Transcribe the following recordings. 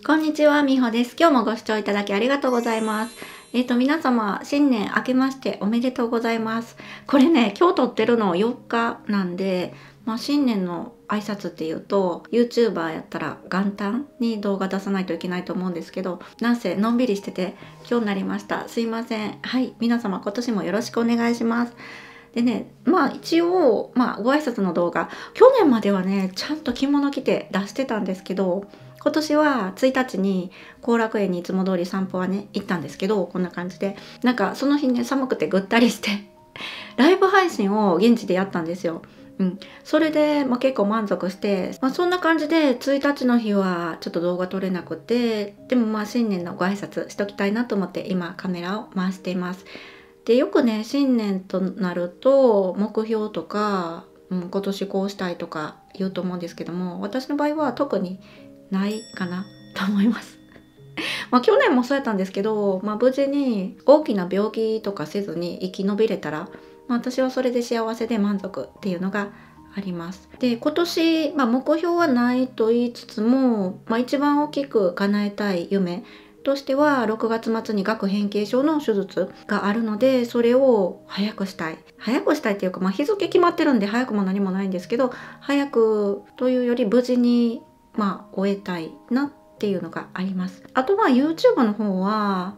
こんにちは、みほです。今日もご視聴いただきありがとうございます。皆様、新年明けましておめでとうございます。これね、今日撮ってるの4日なんで、新年の挨拶っていうと、YouTuber やったら元旦に動画出さないといけないと思うんですけど、なんせのんびりしてて今日になりました。すいません。はい、皆様今年もよろしくお願いします。でね、一応、ご挨拶の動画、去年まではね、ちゃんと着物着て出してたんですけど、今年は1日に後楽園にいつも通り散歩はね、行ったんですけど、こんな感じで。なんかその日ね、寒くてぐったりして、ライブ配信を現地でやったんですよ。それで、結構満足して、そんな感じで1日の日はちょっと動画撮れなくて、でも新年のご挨拶しときたいなと思って今カメラを回しています。でよくね、新年となると目標とか、今年こうしたいとか言うと思うんですけども、私の場合は特にないかなと思います。去年もそうやったんですけど、無事に大きな病気とかせずに生き延びれたら、私はそれで幸せで満足っていうのがあります。で今年、目標はないと言いつつも、一番大きく叶えたい夢としては6月末に顎変形症の手術があるので、それを早くしたいっていうか、日付決まってるんで早くも何もないんですけど、早くというより無事に終えたいなっていうのがあります。あとYouTube の方は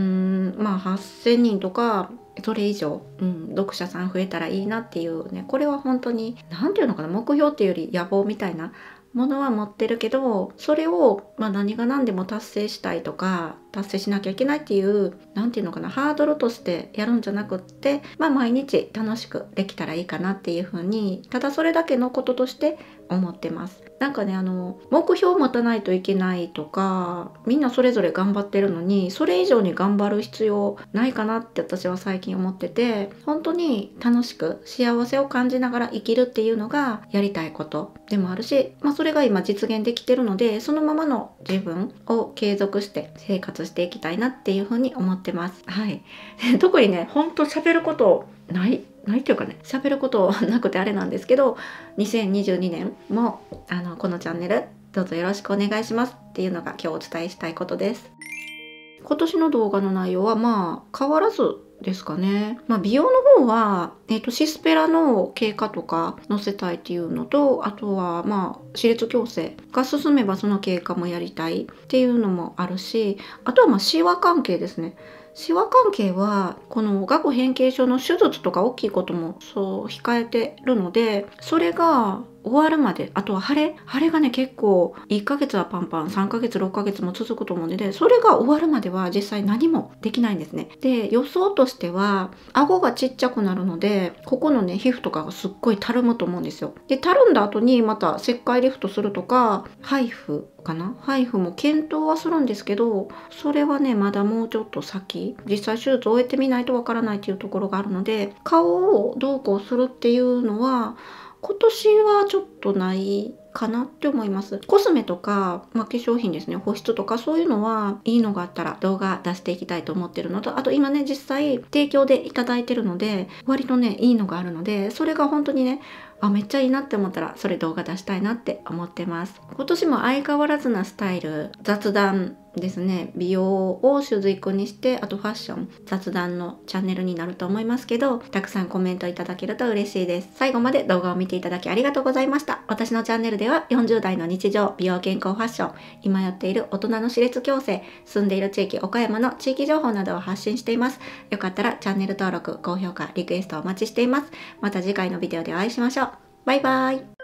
8,000人とかそれ以上、読者さん増えたらいいなっていうね、これは本当に何ていうのかな、目標っていうより野望みたいなものは持ってるけど、それを何が何でも達成したいとか達成しなきゃいけないっていう何ていうのかな、ハードルとしてやるんじゃなくって、毎日楽しくできたらいいかなっていう風に、ただそれだけのこととして思ってます。なんかね、目標を持たないといけないとか、みんなそれぞれ頑張ってるのにそれ以上に頑張る必要ないかなって私は最近思ってて、本当に楽しく幸せを感じながら生きるっていうのがやりたいことでもあるし、それが今実現できてるので、そのままの自分を継続して生活していきたいなっていうふうに思ってます。はい。特にね、ほんと喋ることないっていうかね、喋ることなくてあれなんですけど、2022年もこのチャンネルどうぞよろしくお願いしますっていうのが今日お伝えしたいことです。今年の動画の内容は変わらずですかね。美容の方は、シスペラの経過とか載せたいっていうのと、あとは歯列矯正が進めばその経過もやりたいっていうのもあるし、あとはシワ関係ですね。シワ関係はこの顎変形症の手術とか大きいこともそう控えてるので、それが終わるまで、あとは腫れがね、結構1ヶ月はパンパン、3ヶ月6ヶ月も続くと思うので、それが終わるまでは実際何もできないんですね。で予想としては顎がちっちゃくなるので、ここのね皮膚とかがすっごいたるむと思うんですよ。でたるんだ後にまた切開リフトするとか、ハイフも検討はするんですけど、それはねまだもうちょっと先、実際手術を終えてみないとわからないっていうところがあるので、顔をどうこうするっていうのは今年はちょっとないかなって思います。コスメとか、化粧品ですね、保湿とかそういうのはいいのがあったら動画出していきたいと思ってるのと、あと今ね実際提供でいただいてるので割とねいいのがあるので、それが本当にねめっちゃいいなって思ったらそれ動画出したいなって思ってます。今年も相変わらずなスタイル、雑談ですね、美容を主軸にして、あとファッション、雑談のチャンネルになると思いますけど、たくさんコメントいただけると嬉しいです。最後まで動画を見ていただきありがとうございました。私のチャンネルでは40代の日常、美容健康ファッション、今やっている大人の歯列矯正、住んでいる地域岡山の地域情報などを発信しています。よかったらチャンネル登録、高評価、リクエストお待ちしています。また次回のビデオでお会いしましょう。バイバイ。